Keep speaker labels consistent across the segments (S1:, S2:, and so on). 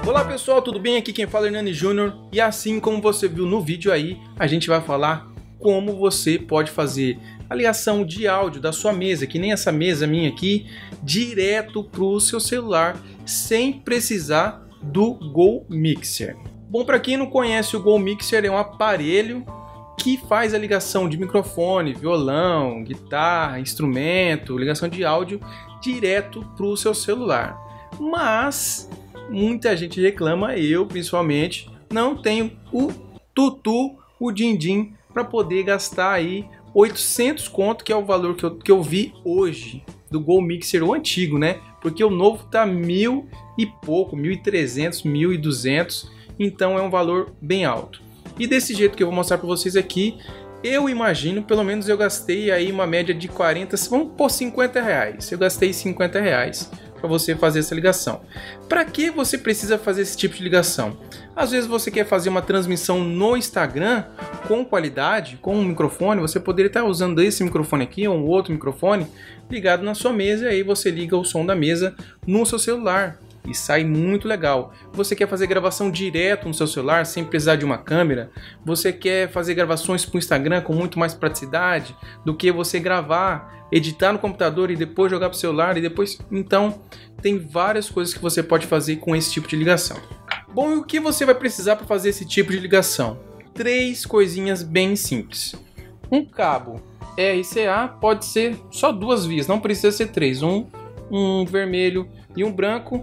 S1: Olá pessoal, tudo bem? Aqui quem fala é Hernani Júnior e assim como você viu no vídeo aí, a gente vai falar como você pode fazer a ligação de áudio da sua mesa, que nem essa mesa minha aqui, direto para o seu celular, sem precisar do Go Mixer. Bom, para quem não conhece, o Go Mixer é um aparelho que faz a ligação de microfone, violão, guitarra, instrumento, ligação de áudio direto para o seu celular. Mas muita gente reclama, eu principalmente, não tenho o tutu, o din-din, para poder gastar aí 800 conto, que é o valor que eu vi hoje do Go Mixer, o antigo, né? Porque o novo tá 1.000 e pouco, 1.300, 1.200, então é um valor bem alto. E desse jeito que eu vou mostrar para vocês aqui, eu imagino, pelo menos eu gastei aí uma média de 40, vamos por 50 reais. Eu gastei 50 reais para você fazer essa ligação. Para que você precisa fazer esse tipo de ligação? Às vezes você quer fazer uma transmissão no Instagram com qualidade, com um microfone, você poderia estar usando esse microfone aqui ou um outro microfone ligado na sua mesa, e aí você liga o som da mesa no seu celular e sai muito legal. Você quer fazer gravação direto no seu celular sem precisar de uma câmera? Você quer fazer gravações para o Instagram com muito mais praticidade do que você gravar, editar no computador e depois jogar para o celular e depois... Então, tem várias coisas que você pode fazer com esse tipo de ligação. Bom, e o que você vai precisar para fazer esse tipo de ligação? 3 coisinhas bem simples. Um cabo RCA, pode ser só 2 vias, não precisa ser 3. Um vermelho e um branco.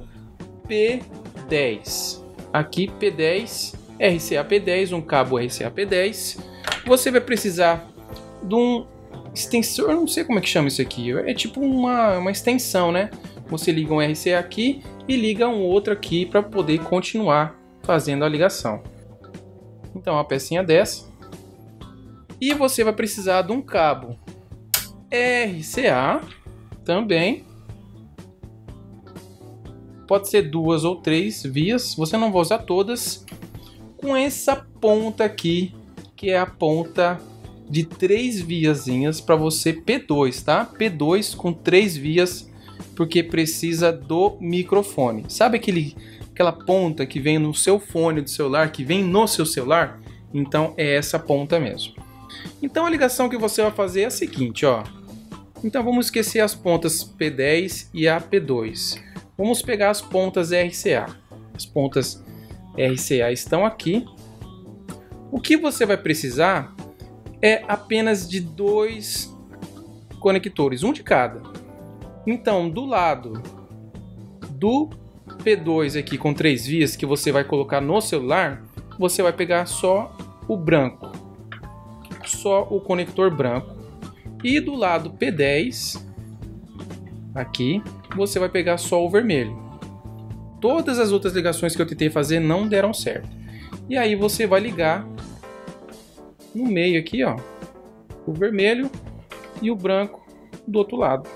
S1: P10. Aqui P10, RCA P10, um cabo RCA P10. Você vai precisar de um extensor, eu não sei como é que chama isso aqui, é tipo uma extensão, né? Você liga um RCA aqui e liga um outro aqui para poder continuar fazendo a ligação. Então uma pecinha dessa. E você vai precisar de um cabo RCA também. Pode ser 2 ou 3 vias, você não vai usar todas. Com essa ponta aqui, que é a ponta de 3 viazinhas para você P2, tá? P2 com 3 vias, porque precisa do microfone. Sabe aquela ponta que vem no seu fone do celular, que vem no seu celular? Então é essa ponta mesmo. Então a ligação que você vai fazer é a seguinte, ó. Então vamos esquecer as pontas P10 e a P2. Vamos pegar as pontas RCA. As pontas RCA estão aqui. O que você vai precisar é apenas de 2 conectores, um de cada. Então, do lado do P2 aqui com 3 vias que você vai colocar no celular, você vai pegar só o branco, só o conector branco. E do lado P10, aqui, você vai pegar só o vermelho. Todas as outras ligações que eu tentei fazer não deram certo. E aí você vai ligar no meio aqui, ó, o vermelho e o branco do outro lado.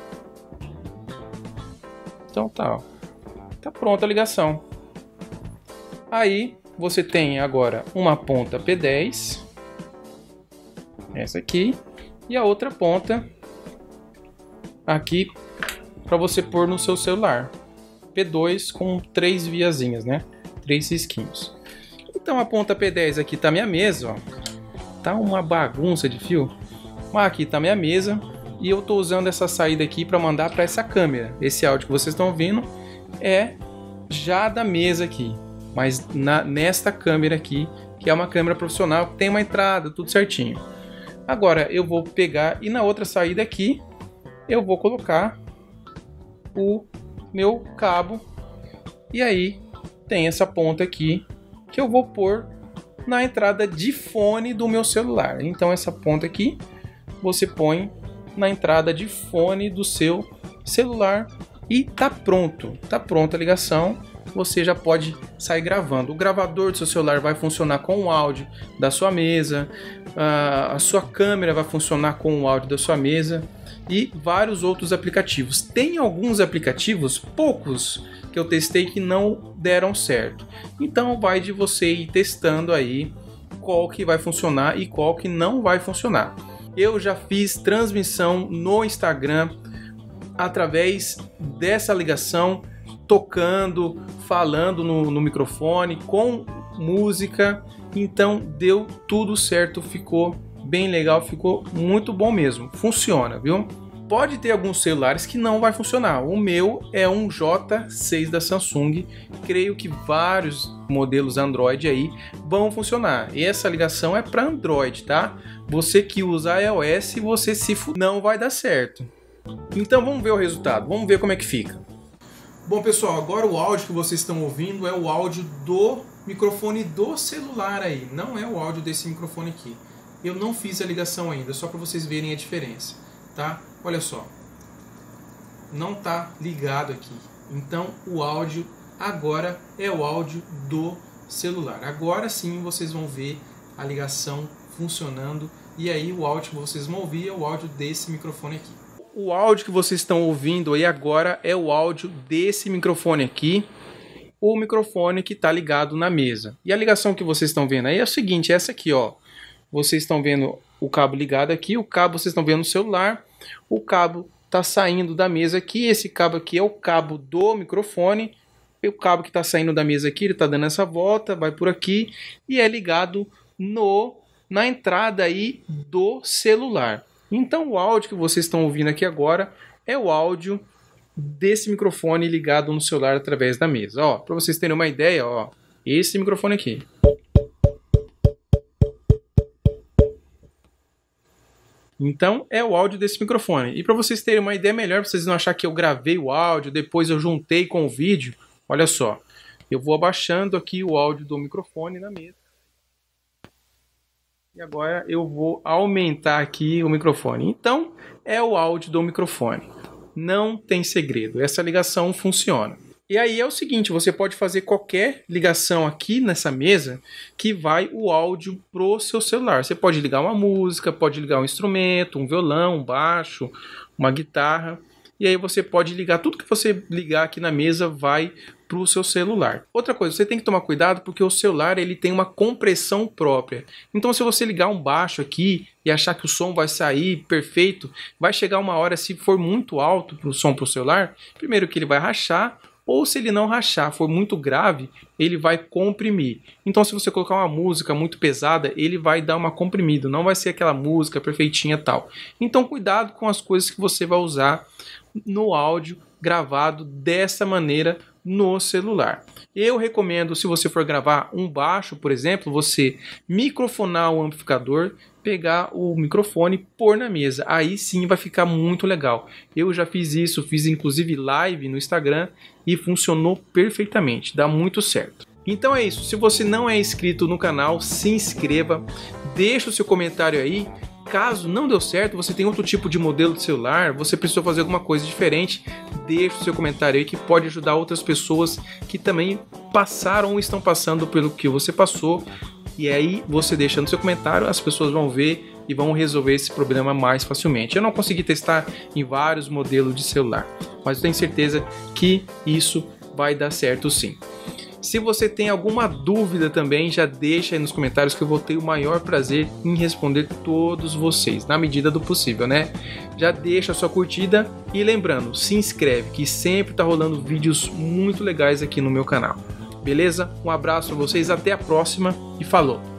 S1: Então tá, ó. Tá pronta a ligação. Aí você tem agora uma ponta P10, essa aqui, e a outra ponta aqui para você pôr no seu celular. P2 com 3 viazinhas, né? 3 risquinhos. Então a ponta P10 aqui tá minha mesa, ó. Tá uma bagunça de fio. Mas aqui tá minha mesa e eu tô usando essa saída aqui para mandar para essa câmera. Esse áudio que vocês estão ouvindo é já da mesa aqui, mas nesta câmera aqui, que é uma câmera profissional, que tem uma entrada, tudo certinho. Agora eu vou pegar e na outra saída aqui eu vou colocar o meu cabo, e aí tem essa ponta aqui que eu vou pôr na entrada de fone do meu celular. Então essa ponta aqui você põe na entrada de fone do seu celular e tá pronto, tá pronta a ligação. Você já pode sair gravando. O gravador do seu celular vai funcionar com o áudio da sua mesa, a sua câmera vai funcionar com o áudio da sua mesa e vários outros aplicativos. Tem alguns aplicativos, poucos, que eu testei que não deram certo. Então vai de você ir testando aí qual que vai funcionar e qual que não vai funcionar. Eu já fiz transmissão no Instagram através dessa ligação tocando, falando no microfone, com música. Então deu tudo certo, ficou bem legal, ficou muito bom mesmo. Funciona, viu? Pode ter alguns celulares que não vai funcionar. O meu é um J6 da Samsung. Creio que vários modelos Android aí vão funcionar. E essa ligação é para Android, tá? Você que usa iOS, você não vai dar certo. Então vamos ver o resultado, vamos ver como é que fica. Bom pessoal, agora o áudio que vocês estão ouvindo é o áudio do microfone do celular aí. Não é o áudio desse microfone aqui. Eu não fiz a ligação ainda, só para vocês verem a diferença, tá? Olha só, não tá ligado aqui. Então o áudio agora é o áudio do celular. Agora sim vocês vão ver a ligação funcionando e aí o áudio que vocês vão ouvir é o áudio desse microfone aqui. O áudio que vocês estão ouvindo aí agora é o áudio desse microfone aqui, o microfone que está ligado na mesa. E a ligação que vocês estão vendo aí é o seguinte, essa aqui, ó. Vocês estão vendo o cabo ligado aqui, o cabo vocês estão vendo no celular, o cabo está saindo da mesa aqui, esse cabo aqui é o cabo do microfone, e o cabo que está saindo da mesa aqui, ele está dando essa volta, vai por aqui, e é ligado na entrada aí do celular. Então o áudio que vocês estão ouvindo aqui agora é o áudio desse microfone ligado no celular através da mesa. Ó, para vocês terem uma ideia, ó, esse microfone aqui. Então é o áudio desse microfone. E para vocês terem uma ideia melhor, para vocês não acharem que eu gravei o áudio, depois eu juntei com o vídeo, olha só. Eu vou abaixando aqui o áudio do microfone na mesa. E agora eu vou aumentar aqui o microfone. Então é o áudio do microfone. Não tem segredo, essa ligação funciona. E aí é o seguinte, você pode fazer qualquer ligação aqui nessa mesa que vai o áudio pro seu celular. Você pode ligar uma música, pode ligar um instrumento, um violão, um baixo, uma guitarra. E aí você pode ligar, tudo que você ligar aqui na mesa vai pro seu celular. Outra coisa, você tem que tomar cuidado porque o celular ele tem uma compressão própria. Então se você ligar um baixo aqui e achar que o som vai sair perfeito, vai chegar uma hora, se for muito alto pro som pro celular, primeiro que ele vai rachar, ou se ele não rachar, for muito grave, ele vai comprimir. Então se você colocar uma música muito pesada, ele vai dar uma comprimida, não vai ser aquela música perfeitinha e tal. Então cuidado com as coisas que você vai usar no áudio gravado dessa maneira no celular. Eu recomendo, se você for gravar um baixo, por exemplo, você microfonar o amplificador, pegar o microfone e pôr na mesa. Aí sim vai ficar muito legal. Eu já fiz isso, fiz inclusive live no Instagram e funcionou perfeitamente, dá muito certo. Então é isso, se você não é inscrito no canal, se inscreva, deixa o seu comentário aí. Caso não deu certo, você tem outro tipo de modelo de celular, você precisou fazer alguma coisa diferente, deixa o seu comentário aí que pode ajudar outras pessoas que também passaram ou estão passando pelo que você passou. E aí você deixando seu comentário, as pessoas vão ver e vão resolver esse problema mais facilmente. Eu não consegui testar em vários modelos de celular, mas eu tenho certeza que isso vai dar certo sim. Se você tem alguma dúvida também, já deixa aí nos comentários que eu vou ter o maior prazer em responder todos vocês, na medida do possível, né? Já deixa a sua curtida e lembrando, se inscreve que sempre tá rolando vídeos muito legais aqui no meu canal. Beleza? Um abraço a vocês, até a próxima e falou!